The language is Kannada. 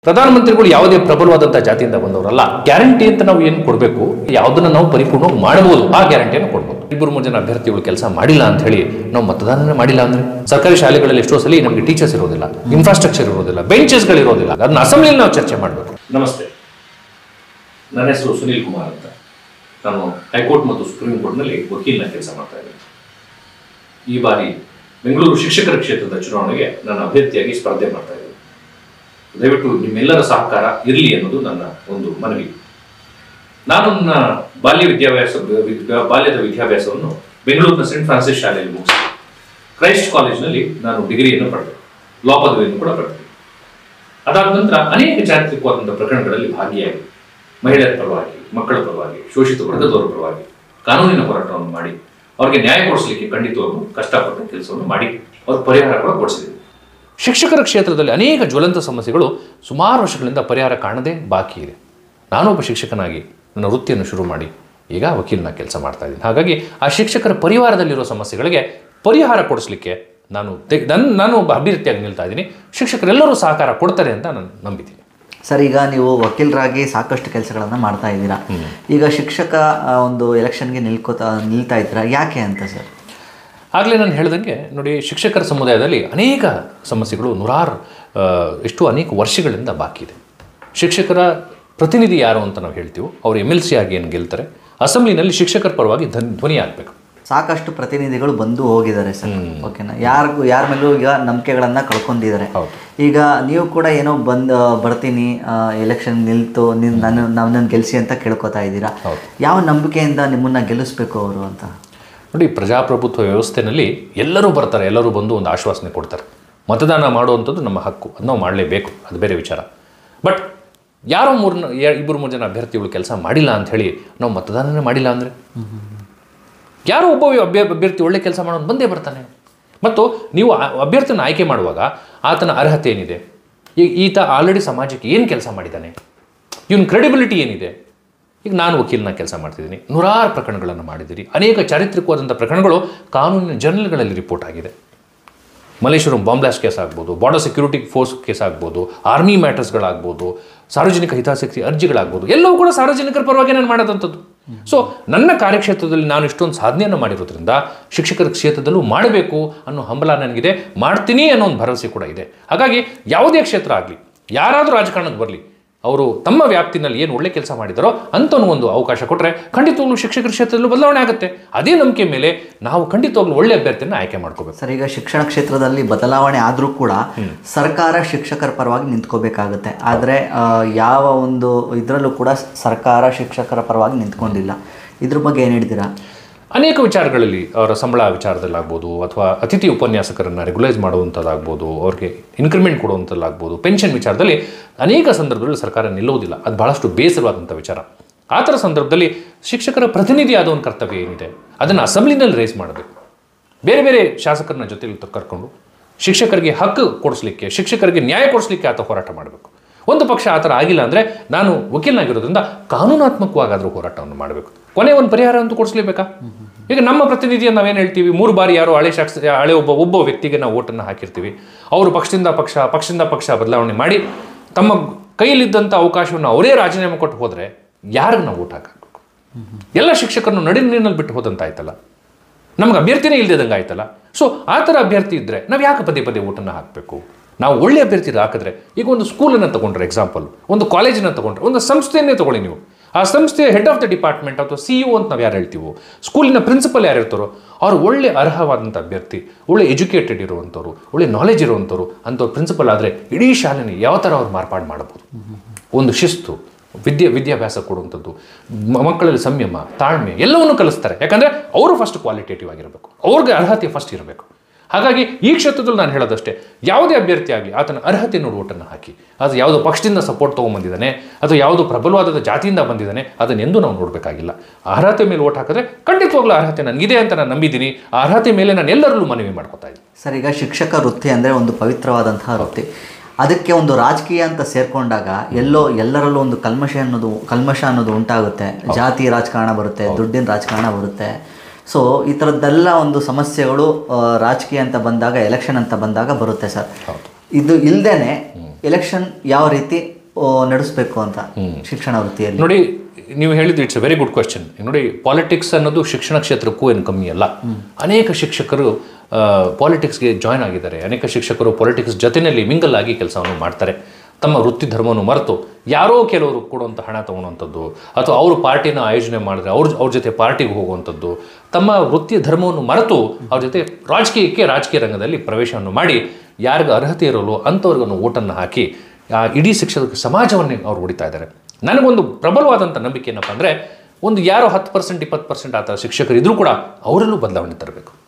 ಪ್ರಧಾನಮಂತ್ರಿಗಳು ಯಾವುದೇ ಪ್ರಬಲವಾದಂತಹ ಜಾತಿಯಿಂದ ಬಂದವರಲ್ಲ. ಗ್ಯಾರಂಟಿ ಅಂತ ನಾವು ಏನು ಕೊಡಬೇಕು, ಯಾವುದನ್ನ ನಾವು ಪರಿಪೂರ್ಣವಾಗಿ ಮಾಡಬಹುದು, ಆ ಗ್ಯಾರಂಟಿಯನ್ನು ಕೊಡಬಹುದು. 2-3 ಜನ ಅಭ್ಯರ್ಥಿಗಳು ಕೆಲಸ ಮಾಡಿಲ್ಲ ಅಂತ ಹೇಳಿ ನಾವು ಮತದಾನ ಮಾಡಿಲ್ಲ ಅಂದ್ರೆ, ಸರ್ಕಾರಿ ಶಾಲೆಗಳಲ್ಲಿ ಎಷ್ಟೋ ಸಲ ನಮಗೆ ಟೀಚರ್ಸ್ ಇರೋದಿಲ್ಲ, ಇನ್ಫ್ರಾಸ್ಟ್ರಕ್ಚರ್ ಇರೋದಿಲ್ಲ, ಬೆಂಚಸ್ಗಳು ಇರೋದಿಲ್ಲ. ಅದನ್ನ ಅಸೆಂಬ್ಲಿಯಲ್ಲಿ ನಾವು ಚರ್ಚೆ ಮಾಡಬೇಕು. ನಮಸ್ತೆ, ನನ್ನ ಹೆಸರು ಸುನೀಲ್ ಕುಮಾರ್ ಅಂತ. ನಾನು ಹೈಕೋರ್ಟ್ ಮತ್ತು ಸುಪ್ರೀಂ ಕೋರ್ಟ್ನಲ್ಲಿ ವಕೀಲನ ಕೆಲಸ ಮಾಡ್ತಾ ಇದ್ದೇನೆ. ಈ ಬಾರಿ ಬೆಂಗಳೂರು ಶಿಕ್ಷಕರ ಕ್ಷೇತ್ರದ ಚುನಾವಣೆಗೆ ನಾನು ಅಭ್ಯರ್ಥಿಯಾಗಿ ಸ್ಪರ್ಧೆ ಮಾಡ್ತಾ ಇದ್ದೇನೆ. ದಯವಿಟ್ಟು ನಿಮ್ಮೆಲ್ಲರ ಸಹಕಾರ ಇರಲಿ ಅನ್ನೋದು ನನ್ನ ಒಂದು ಮನವಿ. ನಾನು ನನ್ನ ಬಾಲ್ಯದ ವಿದ್ಯಾಭ್ಯಾಸವನ್ನು ಬೆಂಗಳೂರಿನ ಸೆಂಟ್ ಫ್ರಾನ್ಸಿಸ್ ಶಾಲೆಯಲ್ಲಿ ಮುಗಿಸಿದೆ. ಕ್ರೈಸ್ಟ್ ಕಾಲೇಜಿನಲ್ಲಿ ನಾನು ಡಿಗ್ರಿಯನ್ನು ಪಡೆದೆ, ಲಾ ಪದವಿಯನ್ನು ಕೂಡ ಪಡೆದೆ. ಅದಾದ ನಂತರ ಅನೇಕ ಚಾರಿತ್ರಿಕವಾದಂತಹ ಪ್ರಕರಣಗಳಲ್ಲಿ ಭಾಗಿಯಾಗಿ ಮಹಿಳೆಯರ ಪರವಾಗಿ, ಮಕ್ಕಳ ಪರವಾಗಿ, ಶೋಷಿತ ವರ್ಗದವರ ಪರವಾಗಿ ಕಾನೂನಿನ ಹೋರಾಟವನ್ನು ಮಾಡಿ ಅವರಿಗೆ ನ್ಯಾಯ ಕೊಡಿಸಲಿಕ್ಕೆ ಖಂಡಿತವಾಗೂ ಕಷ್ಟಪಟ್ಟು ಕೆಲಸವನ್ನು ಮಾಡಿ ಅವ್ರ ಪರಿಹಾರ ಕೂಡ ಕೊಡಿಸಿದೆ. ಶಿಕ್ಷಕರ ಕ್ಷೇತ್ರದಲ್ಲಿ ಅನೇಕ ಜ್ವಲಂತ ಸಮಸ್ಯೆಗಳು ಸುಮಾರು ವರ್ಷಗಳಿಂದ ಪರಿಹಾರ ಕಾಣದೆ ಬಾಕಿ ಇದೆ. ನಾನೊಬ್ಬ ಶಿಕ್ಷಕನಾಗಿ ನನ್ನ ವೃತ್ತಿಯನ್ನು ಶುರು ಮಾಡಿ ಈಗ ವಕೀಲನ ಕೆಲಸ ಮಾಡ್ತಾ ಇದ್ದೀನಿ. ಹಾಗಾಗಿ ಆ ಶಿಕ್ಷಕರ ಪರಿವಾರದಲ್ಲಿರೋ ಸಮಸ್ಯೆಗಳಿಗೆ ಪರಿಹಾರ ಕೊಡಿಸ್ಲಿಕ್ಕೆ ನಾನು ಒಬ್ಬ ಅಭ್ಯರ್ಥಿಯಾಗಿ ನಿಲ್ತಾ ಇದ್ದೀನಿ. ಶಿಕ್ಷಕರೆಲ್ಲರೂ ಸಹಕಾರ ಕೊಡ್ತಾರೆ ಅಂತ ನಾನು ನಂಬಿದ್ದೀನಿ. ಸರ್, ಈಗ ನೀವು ವಕೀಲರಾಗಿ ಸಾಕಷ್ಟು ಕೆಲಸಗಳನ್ನು ಮಾಡ್ತಾ ಇದ್ದೀರಾ. ಈಗ ಶಿಕ್ಷಕ ಒಂದು ಎಲೆಕ್ಷನ್ಗೆ ನಿಲ್ತಾ ಇದ್ದೀರಾ, ಯಾಕೆ ಅಂತ ಸರ್? ಆಗಲೇ ನಾನು ಹೇಳ್ದಂಗೆ ನೋಡಿ, ಶಿಕ್ಷಕರ ಸಮುದಾಯದಲ್ಲಿ ಅನೇಕ ಸಮಸ್ಯೆಗಳು ಅನೇಕ ವರ್ಷಗಳಿಂದ ಬಾಕಿ ಇದೆ. ಶಿಕ್ಷಕರ ಪ್ರತಿನಿಧಿ ಯಾರು ಅಂತ ನಾವು ಹೇಳ್ತೀವೋ ಅವರು MLC ಆಗಿ ಏನು ಗೆಲ್ತಾರೆ, ಅಸೆಂಬ್ಲಿನಲ್ಲಿ ಶಿಕ್ಷಕರ ಪರವಾಗಿ ಧ್ವನಿ ಆಗಬೇಕು. ಸಾಕಷ್ಟು ಪ್ರತಿನಿಧಿಗಳು ಬಂದು ಹೋಗಿದ್ದಾರೆ ಸರ್, ಓಕೆನಾ? ಯಾರ ಮೇಲೂ ಈಗ ನಂಬಿಕೆಗಳನ್ನು ಕಳ್ಕೊಂಡಿದ್ದಾರೆ. ಈಗ ನೀವು ಕೂಡ ಏನೋ ಬರ್ತೀನಿ ಎಲೆಕ್ಷನ್ ನಿಲ್ತು ನನ್ನನ್ನು ಗೆಲ್ಲಿಸಿ ಅಂತ ಕೇಳ್ಕೊತಾ ಇದ್ದೀರಾ. ಯಾವ ನಂಬಿಕೆಯಿಂದ ನಿಮ್ಮನ್ನು ಗೆಲ್ಲಿಸ್ಬೇಕು ಅವರು ಅಂತ? ನೋಡಿ, ಪ್ರಜಾಪ್ರಭುತ್ವ ವ್ಯವಸ್ಥೆಯಲ್ಲಿ ಎಲ್ಲರೂ ಬರ್ತಾರೆ, ಎಲ್ಲರೂ ಬಂದು ಒಂದು ಆಶ್ವಾಸನೆ ಕೊಡ್ತಾರೆ. ಮತದಾನ ಮಾಡುವಂಥದ್ದು ನಮ್ಮ ಹಕ್ಕು, ಅದು ನಾವು ಮಾಡಲೇಬೇಕು, ಅದು ಬೇರೆ ವಿಚಾರ. ಬಟ್ ಯಾರೋ 2-3 ಜನ ಅಭ್ಯರ್ಥಿಗಳು ಕೆಲಸ ಮಾಡಿಲ್ಲ ಅಂಥೇಳಿ ನಾವು ಮತದಾನನೇ ಮಾಡಿಲ್ಲ ಅಂದರೆ, ಯಾರೋ ಒಬ್ಬ ಅಭ್ಯರ್ಥಿ ಒಳ್ಳೆ ಕೆಲಸ ಮಾಡೋನು ಬಂದೇ ಬರ್ತಾನೆ. ಮತ್ತು ನೀವು ಅಭ್ಯರ್ಥಿನ ಆಯ್ಕೆ ಮಾಡುವಾಗ ಆತನ ಅರ್ಹತೆ ಏನಿದೆ, ಈತ ಆಲ್ರೆಡಿ ಸಮಾಜಕ್ಕೆ ಏನು ಕೆಲಸ ಮಾಡಿದ್ದಾನೆ, ಇವನ ಕ್ರೆಡಿಬಿಲಿಟಿ ಏನಿದೆ. ಈಗ ನಾನು ವಕೀಲನ ಕೆಲಸ ಮಾಡ್ತಿದ್ದೀನಿ, 100 ಪ್ರಕರಣಗಳನ್ನು ಮಾಡಿದ್ದೀರಿ. ಅನೇಕ ಚಾರಿತ್ರಿಕವಾದಂಥ ಪ್ರಕರಣಗಳು ಕಾನೂನಿನ ಜರ್ನಲ್ಗಳಲ್ಲಿ ರಿಪೋರ್ಟ್ ಆಗಿದೆ. ಮಲ್ಲೇಶ್ವರಂ ಬಾಂಬ್ ಬ್ಲಾಸ್ಟ್ ಕೇಸ್ ಆಗ್ಬೋದು, ಬಾರ್ಡರ್ ಸೆಕ್ಯೂರಿಟಿ ಫೋರ್ಸ್ ಕೇಸ್ ಆಗ್ಬೋದು, ಆರ್ಮಿ ಮ್ಯಾಟರ್ಸ್ಗಳಾಗ್ಬೋದು, ಸಾರ್ವಜನಿಕ ಹಿತಾಸಕ್ತಿ ಅರ್ಜಿಗಳಾಗ್ಬೋದು, ಎಲ್ಲವೂ ಕೂಡ ಸಾರ್ವಜನಿಕರ ಪರವಾಗಿ ನಾನು ಮಾಡೋದಂಥದ್ದು. ಸೊ ನನ್ನ ಕಾರ್ಯಕ್ಷೇತ್ರದಲ್ಲಿ ನಾನು ಇಷ್ಟೊಂದು ಸಾಧನೆಯನ್ನು ಮಾಡಿರೋದ್ರಿಂದ ಶಿಕ್ಷಕರ ಕ್ಷೇತ್ರದಲ್ಲೂ ಮಾಡಬೇಕು ಅನ್ನೋ ಹಂಬಲ ನನಗಿದೆ, ಮಾಡ್ತೀನಿ ಅನ್ನೋ ಒಂದು ಭರವಸೆ ಕೂಡ ಇದೆ. ಹಾಗಾಗಿ ಯಾವುದೇ ಕ್ಷೇತ್ರ ಆಗಲಿ, ಯಾರಾದರೂ ರಾಜಕಾರಣಕ್ಕೆ ಬರಲಿ, ಅವರು ತಮ್ಮ ವ್ಯಾಪ್ತಿನಲ್ಲಿ ಏನು ಒಳ್ಳೆ ಕೆಲಸ ಮಾಡಿದಾರೋ ಅಂಥವನಿಗೊಂದು ಅವಕಾಶ ಕೊಟ್ಟರೆ ಖಂಡಿತವಾಗ್ಲೂ ಶಿಕ್ಷಕರ ಕ್ಷೇತ್ರದಲ್ಲೂ ಬದಲಾವಣೆ ಆಗುತ್ತೆ. ಅದೇ ನಂಬಿಕೆ ಮೇಲೆ ನಾವು ಖಂಡಿತವಾಗ್ಲೂ ಒಳ್ಳೆ ಅಭ್ಯರ್ಥಿಯನ್ನು ಆಯ್ಕೆ ಮಾಡ್ಕೋಬೇಕು. ಸರ್, ಈಗ ಶಿಕ್ಷಣ ಕ್ಷೇತ್ರದಲ್ಲಿ ಬದಲಾವಣೆ ಆದರೂ ಕೂಡ ಸರ್ಕಾರ ಶಿಕ್ಷಕರ ಪರವಾಗಿ ನಿಂತ್ಕೋಬೇಕಾಗುತ್ತೆ. ಆದರೆ ಯಾವ ಒಂದು ಇದರಲ್ಲೂ ಕೂಡ ಸರ್ಕಾರ ಶಿಕ್ಷಕರ ಪರವಾಗಿ ನಿಂತ್ಕೊಂಡಿಲ್ಲ. ಇದ್ರ ಬಗ್ಗೆ ಏನು ಹೇಳ್ತೀರಾ? ಅನೇಕ ವಿಚಾರಗಳಲ್ಲಿ, ಅವರ ಸಂಬಳ ವಿಚಾರದಲ್ಲಾಗ್ಬೋದು, ಅಥವಾ ಅತಿಥಿ ಉಪನ್ಯಾಸಕರನ್ನು ರೆಗ್ಯುಲೈಸ್ ಮಾಡುವಂಥದ್ದಾಗ್ಬೋದು, ಅವ್ರಿಗೆ ಇನ್ಕ್ರಿಮೆಂಟ್ ಕೊಡುವಂಥದ್ದಾಗ್ಬೋದು, ಪೆನ್ಷನ್ ವಿಚಾರದಲ್ಲಿ ಅನೇಕ ಸಂದರ್ಭದಲ್ಲಿ ಸರ್ಕಾರ ನಿಲ್ಲೋದಿಲ್ಲ. ಅದು ಬಹಳಷ್ಟು ಬೇಸರವಾದಂಥ ವಿಚಾರ. ಆ ಥರ ಸಂದರ್ಭದಲ್ಲಿ ಶಿಕ್ಷಕರ ಪ್ರತಿನಿಧಿ ಆದ ಒಂದು ಕರ್ತವ್ಯ ಏನಿದೆ ಅದನ್ನು ಅಸೆಂಬ್ಲಿನಲ್ಲಿ ರೇಸ್ ಮಾಡಬೇಕು. ಬೇರೆ ಬೇರೆ ಶಾಸಕರನ್ನ ಜೊತೆಲಿ ಕರ್ಕೊಂಡು ಶಿಕ್ಷಕರಿಗೆ ಹಕ್ಕು ಕೊಡಿಸ್ಲಿಕ್ಕೆ, ಶಿಕ್ಷಕರಿಗೆ ನ್ಯಾಯ ಕೊಡಿಸ್ಲಿಕ್ಕೆ ಆತ ಹೋರಾಟ ಮಾಡಬೇಕು. ಒಂದು ಪಕ್ಷ ಆ ಥರ ಆಗಿಲ್ಲ ಅಂದರೆ ನಾನು ವಕೀಲನಾಗಿರೋದ್ರಿಂದ ಕಾನೂನಾತ್ಮಕವಾಗಾದರೂ ಹೋರಾಟವನ್ನು ಮಾಡಬೇಕು. ಕೊನೆ ಒಂದು ಪರಿಹಾರ ಅಂತೂ ಕೊಡಿಸ್ಲೇಬೇಕಾ? ಈಗ ನಮ್ಮ ಪ್ರತಿನಿಧಿಯನ್ನು ನಾವೇನು ಹೇಳ್ತೀವಿ, 3 ಬಾರಿ ಯಾರೋ ಹಳೆ ಒಬ್ಬ ವ್ಯಕ್ತಿಗೆ ನಾವು ಓಟನ್ನು ಹಾಕಿರ್ತೀವಿ. ಅವರು ಪಕ್ಷದಿಂದ ಪಕ್ಷ ಬದಲಾವಣೆ ಮಾಡಿ ತಮ್ಮ ಕೈಯಲ್ಲಿದ್ದಂಥ ಅವಕಾಶವನ್ನು ಅವರೇ ರಾಜೀನಾಮೆ ಕೊಟ್ಟು ಹೋದರೆ ಯಾರಿಗೆ ನಾವು ಓಟ್ ಹಾಕಬೇಕು? ಎಲ್ಲ ಶಿಕ್ಷಕರನ್ನು ನಡಿನಲ್ಲಿ ಬಿಟ್ಟು ಹೋದಂತಾಯ್ತಲ್ಲ, ನಮ್ಗೆ ಅಭ್ಯರ್ಥಿನೇ ಇಲ್ದಿದಂಗೆ ಆಯ್ತಲ್ಲ. ಸೊ ಆ ಥರ ಅಭ್ಯರ್ಥಿ ಇದ್ದರೆ ನಾವು ಯಾಕೆ ಪದೇ ಓಟನ್ನು ಹಾಕಬೇಕು? ನಾವು ಒಳ್ಳೆ ಅಭ್ಯರ್ಥಿ ಹಾಕಿದ್ರೆ, ಈಗ ಒಂದು ಸ್ಕೂಲನ್ನು ತೊಗೊಂಡ್ರೆ ಎಕ್ಸಾಂಪಲ್, ಒಂದು ಕಾಲೇಜನ್ನು ತೊಗೊಂಡ್ರೆ, ಒಂದು ಸಂಸ್ಥೆಯನ್ನೇ ತೊಗೊಳ್ಳಿ ನೀವು. ಆ ಸಂಸ್ಥೆಯ ಹೆಡ್ ಆಫ್ ದ ಡಿಪಾರ್ಟ್ಮೆಂಟ್ ಅಥವಾ CEO ಅಂತ ನಾವು ಯಾರು ಹೇಳ್ತೀವೋ, ಸ್ಕೂಲಿನ ಪ್ರಿನ್ಸಿಪಲ್ ಯಾರು ಇರ್ತಾರೋ ಅವ್ರು ಒಳ್ಳೆ ಅರ್ಹವಾದಂಥ ಅಭ್ಯರ್ಥಿ, ಒಳ್ಳೆ ಎಜುಕೇಟೆಡ್ ಇರುವಂಥವ್ರು, ಒಳ್ಳೆ ನಾಲೆಜ್ ಇರುವಂಥವ್ರು ಅಂಥವ್ರು ಪ್ರಿನ್ಸಿಪಲ್ ಆದರೆ ಇಡೀ ಶಾಲೆನ ಯಾವ ಥರ ಅವ್ರು ಮಾರ್ಪಾಡು ಮಾಡ್ಬೋದು. ಒಂದು ಶಿಸ್ತು, ವಿದ್ಯಾಭ್ಯಾಸ ಕೊಡುವಂಥದ್ದು, ಮಕ್ಕಳಲ್ಲಿ ಸಂಯಮ, ತಾಳ್ಮೆ ಎಲ್ಲವನ್ನೂ ಕಲಿಸ್ತಾರೆ. ಯಾಕಂದರೆ ಅವರು ಫಸ್ಟ್ ಕ್ವಾಲಿಟೇಟಿವ್ ಆಗಿರಬೇಕು, ಅವ್ರಿಗೆ ಅರ್ಹತೆ ಫಸ್ಟ್ ಇರಬೇಕು. ಹಾಗಾಗಿ ಈ ಕ್ಷೇತ್ರದಲ್ಲಿ ನಾನು ಹೇಳೋದಷ್ಟೇ, ಯಾವುದೇ ಅಭ್ಯರ್ಥಿ ಆಗಲಿ ಆತನ ಅರ್ಹತೆ ನೋಡಿ ಓಟನ್ನು ಹಾಕಿ. ಅದು ಯಾವುದೋ ಪಕ್ಷದಿಂದ ಸಪೋರ್ಟ್ ತೊಗೊಂಬಂದಿದ್ದಾನೆ ಅಥವಾ ಯಾವುದೋ ಪ್ರಬಲವಾದ ಜಾತಿಯಿಂದ ಬಂದಿದ್ದಾನೆ ಅದನ್ನೆಂದೂ ನಾವು ನೋಡಬೇಕಾಗಿಲ್ಲ. ಅರ್ಹತೆ ಮೇಲೆ ಓಟ್ ಹಾಕಿದ್ರೆ ಖಂಡಿತವಾಗ್ಲೂ ಅರ್ಹತೆ ನನಗಿದೆ ಅಂತ ನಾನು ನಂಬಿದ್ದೀನಿ. ಆ ಅರ್ಹತೆ ಮೇಲೆ ನಾನು ಎಲ್ಲರಲ್ಲೂ ಮನವಿ ಮಾಡ್ಕೊತಾ ಇದ್ದೀನಿ. ಸರ್, ಈಗ ಶಿಕ್ಷಕ ವೃತ್ತಿ ಅಂದರೆ ಒಂದು ಪವಿತ್ರವಾದಂತಹ ವೃತ್ತಿ. ಅದಕ್ಕೆ ಒಂದು ರಾಜಕೀಯ ಅಂತ ಸೇರಿಕೊಂಡಾಗ ಎಲ್ಲರಲ್ಲೂ ಒಂದು ಕಲ್ಮಶ ಅನ್ನೋದು ಉಂಟಾಗುತ್ತೆ. ಜಾತಿ ರಾಜಕಾರಣ ಬರುತ್ತೆ, ದುಡ್ಡಿನ ರಾಜಕಾರಣ ಬರುತ್ತೆ. ಸೊ ಈ ಥರದ್ದೆಲ್ಲ ಒಂದು ಸಮಸ್ಯೆಗಳು ರಾಜಕೀಯ ಅಂತ ಬಂದಾಗ, ಎಲೆಕ್ಷನ್ ಅಂತ ಬಂದಾಗ ಬರುತ್ತೆ ಸರ್. ಇದು ಇಲ್ಲದೇ ಎಲೆಕ್ಷನ್ ಯಾವ ರೀತಿ ನಡೆಸಬೇಕು ಅಂತ ಶಿಕ್ಷಣ ವೃತ್ತಿಯಲ್ಲಿ? ನೋಡಿ, ನೀವು ಹೇಳಿದ್ದು it's a very good question. ನೋಡಿ, ಪಾಲಿಟಿಕ್ಸ್ ಅನ್ನೋದು ಶಿಕ್ಷಣ ಕ್ಷೇತ್ರಕ್ಕೂ ಏನು ಕಮ್ಮಿ ಅಲ್ಲ. ಅನೇಕ ಶಿಕ್ಷಕರು ಪಾಲಿಟಿಕ್ಸ್ಗೆ ಜಾಯ್ನ್ ಆಗಿದ್ದಾರೆ. ಅನೇಕ ಶಿಕ್ಷಕರು ಪಾಲಿಟಿಕ್ಸ್ ಜೊತೆಯಲ್ಲಿ ಮಿಂಗಲ್ ಆಗಿ ಕೆಲಸವನ್ನು ಮಾಡ್ತಾರೆ. ತಮ್ಮ ವೃತ್ತಿ ಧರ್ಮವನ್ನು ಮರೆತು ಯಾರೋ ಕೆಲವರು ಕೊಡುವಂಥ ಹಣ ತೊಗೊಳುವಂಥದ್ದು, ಅಥವಾ ಅವರು ಪಾರ್ಟಿನ ಆಯೋಜನೆ ಮಾಡಿದ್ರೆ ಅವ್ರ ಜೊತೆ ಪಾರ್ಟಿಗೆ ಹೋಗುವಂಥದ್ದು, ತಮ್ಮ ವೃತ್ತಿ ಧರ್ಮವನ್ನು ಮರೆತು ಅವ್ರ ಜೊತೆ ರಾಜಕೀಯ ರಂಗದಲ್ಲಿ ಪ್ರವೇಶವನ್ನು ಮಾಡಿ ಯಾರಿಗೂ ಅರ್ಹತೆ ಇರೋಲ್ಲ ಅಂಥವ್ರಿಗೊಂದು ಓಟನ್ನು ಹಾಕಿ ಇಡೀ ಶಿಕ್ಷಕ ಸಮಾಜವನ್ನೇ ಅವ್ರು ಹೊಡಿತಾ ಇದ್ದಾರೆ. ನನಗೊಂದು ಪ್ರಬಲವಾದಂಥ ನಂಬಿಕೆ ಏನಪ್ಪ ಅಂದರೆ, ಒಂದು ಯಾರೋ 10% 20% ಆ ಥರ ಶಿಕ್ಷಕರು ಇದ್ರೂ ಕೂಡ ಅವರಲ್ಲೂ ಬದಲಾವಣೆ ತರಬೇಕು.